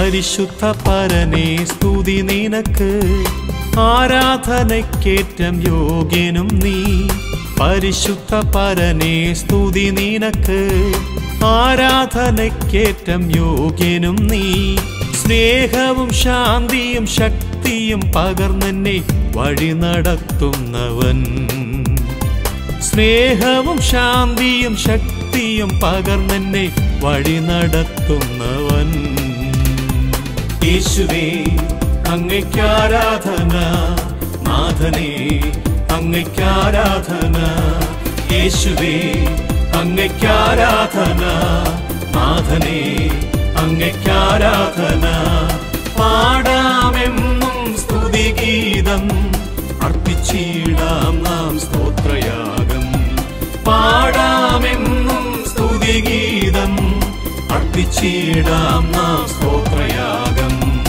പരിശുദ്ധ പരനേ സ്തുതി നിനക്ക്, ആരാധനയ്ക്കേറ്റം യോഗ്യനും നീ. പരിശുദ്ധ പരനേ സ്തുതി നിനക്ക്, ആരാധനയ്ക്കേറ്റം യോഗ്യനും നീ. സ്നേഹവും ശാന്തിയും ശക്തിയും പകർന്നെന്നെ വഴി നടത്തുന്നവൻ. സ്നേഹവും ശാന്തിയും ശക്തിയും പകർന്നെന്നെ വഴി നടത്തുന്നവൻ. യേശുവേ അങ്ങയ്ക്കാരാധന, നാഥനേ അങ്ങയ്ക്കാരാധന. യേശുവേ അങ്ങയ്ക്കാരാധന, നാഥനേ അങ്ങയ്ക്കാരാധന. പാടാമെന്നും സ്തുതിഗീതം, അർപ്പിച്ചിടാം നാം സ്തോത്രയാഗം. പാടാമെന്നും സ്തുതിഗീതം, അർപ്പിച്ചിടാം നാം സ്തോത്രയാഗം.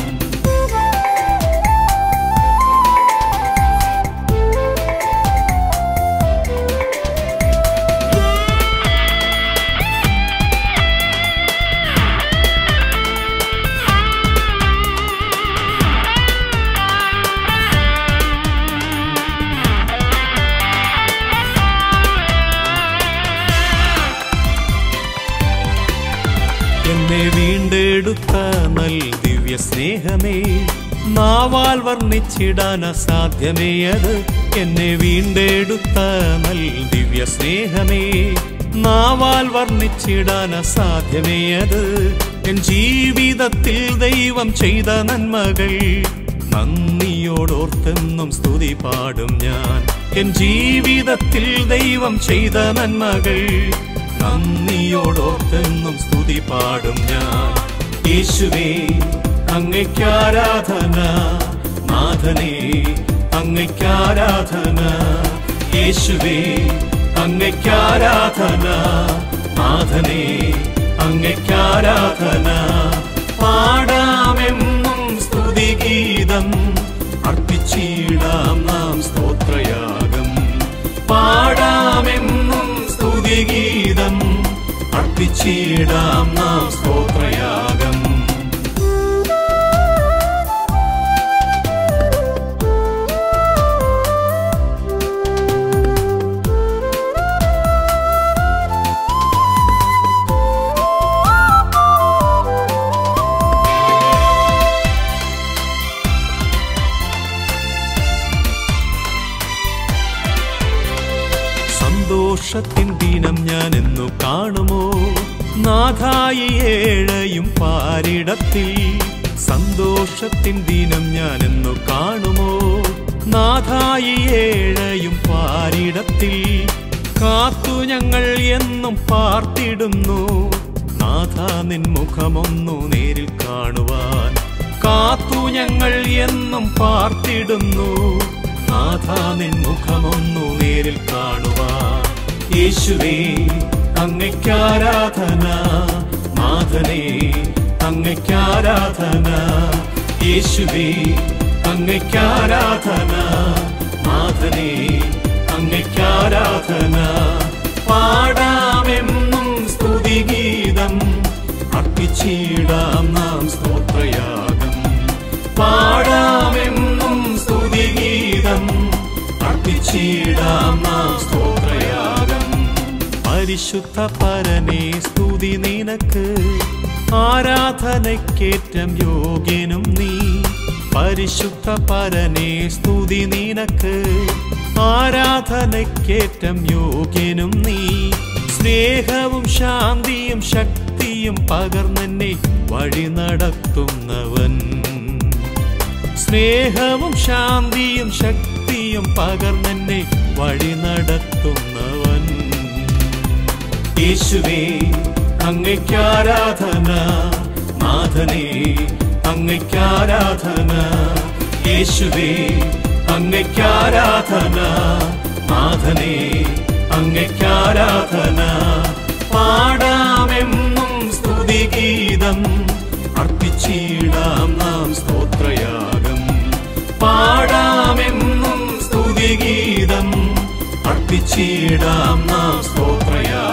എന്നെ വീണ്ടെടുത്ത നൽ ദിവ്യ സ്നേഹമേ, നാവാൽ വർണ്ണിച്ചിടാൻ അസാധ്യമേ അത്. എന്നെ വീണ്ടെടുത്ത നൽ ദിവ്യ സ്നേഹമേ, നാവാൽ വർണ്ണിച്ചിടാൻ അസാധ്യമേ അത്. എൻ ജീവിതത്തിൽ ദൈവം ചെയ്ത നന്മകൾ നന്ദിയോടോർത്തെന്നും സ്തുതി പാടും ഞാൻ. എൻ ജീവിതത്തിൽ ദൈവം ചെയ്ത നന്മകൾ നന്ദിയോടോർത്തെന്നും സ്തുതി പാടും ഞാൻ. യേശുവേ അങ്ങയ്ക്കാരാധന, നാഥനേ അങ്ങയ്ക്കാരാധന. യേശുവേ അങ്ങയ്ക്കാരാധന, നാഥനേ അങ്ങയ്ക്കാരാധന. പാടാമെന്നും സ്തുതിഗീതം, അർപ്പിച്ചിടാം നാം സ്തോത്രയാഗം. പാടാമെന്നും സ്തുതിഗീതം, അർപ്പിച്ചിടാം നാം സ്തോത്രയാഗം. സന്തോഷത്തിൻ ദിനം ഞാൻ എന്നു കാണുമോ, നാഥായി ഏഴയും പാരിടത്തിൽ. സന്തോഷത്തിൻ ദിനം ഞാൻ എന്നു കാണുമോ, നാഥായി ഏഴയും പാരിടത്തിൽ. കാത്തു ഞങ്ങൾ എന്നും പാർത്തിടുന്നു, നാഥാ നിൻ മുഖമൊന്നു നേരിൽ കാണുവാൻ. കാത്തു ഞങ്ങൾ എന്നും പാർത്തിടുന്നു, നാഥാ നിൻ മുഖമൊന്നു നേരിൽ കാണുവാൻ. യേശുവേ അങ്ങയ്ക്കാരാധന, നാഥനേ അങ്ങയ്ക്കാരാധന. യേശുവേ അങ്ങയ്ക്കാരാധന, നാഥനേ അങ്ങയ്ക്കാരാധന. പാടാമെന്നും സ്തുതിഗീതം, അർപ്പിച്ചിടാം നാം സ്തോത്രയാഗം. പാടാമെന്നും സ്തുതിഗീതം, അർപ്പിച്ചിടാം നാം സ്തോത്രയാഗം. പരിശുദ്ധ പരനേ സ്തുതി നിനക്ക്, ആരാധനയ്ക്കേറ്റം യോഗ്യനും നീ. പരിശുദ്ധ പരനേ സ്തുതി നിനക്ക്, ആരാധനയ്ക്കേറ്റം യോഗ്യനും നീ. സ്നേഹവും ശാന്തിയും ശക്തിയും പകർന്നെന്നെ വഴി നടത്തുന്നവൻ. സ്നേഹവും ശാന്തിയും ശക്തിയും പകർന്നെന്നെ വഴി നടത്തുന്നവൻ. യേശുവേ അങ്ങയ്ക്കാരാധന, നാഥനേ അങ്ങയ്ക്കാരാധന. യേശുവേ അങ്ങയ്ക്കാരാധന, നാഥനേ അങ്ങയ്ക്കാരാധന. പാടാമെന്നും സ്തുതിഗീതം, അർപ്പിച്ചിടാം നാം സ്തോത്രയാഗം. പാടാമെന്നും സ്തുതിഗീതം, അർപ്പിച്ചിടാം നാം സ്തോത്രയാഗം.